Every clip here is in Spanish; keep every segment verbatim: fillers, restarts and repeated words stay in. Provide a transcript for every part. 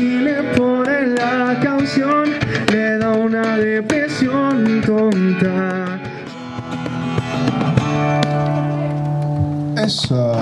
si le ponen la canción, le da una depresión tonta. Eso.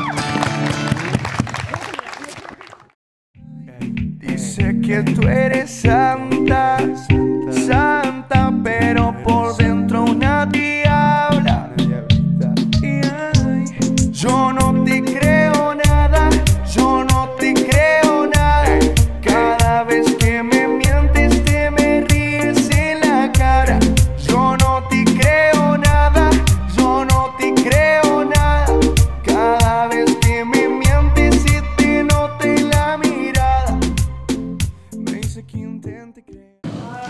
Dice que tú eres santa, santa, pero por dentro una diabla. Y ay, yo no te creo nada, yo no te creo nada. Cada vez que me mientes te me ríes en la cara. Yo no te creo nada, yo no te creo nada. Cada vez que me mientes y te noto en la mirada, me dice que intente creer.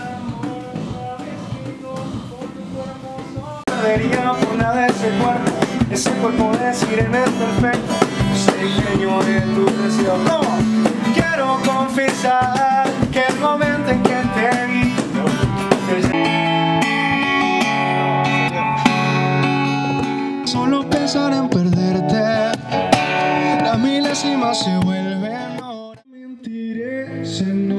Debería una de ese cuerpo, ese cuerpo de sirena es perfecto. Soy genio de tu deseo. No, quiero confesar que el momento en que te vi, solo pensar en perderte, la milésima se vuelve. No mentiré, se no.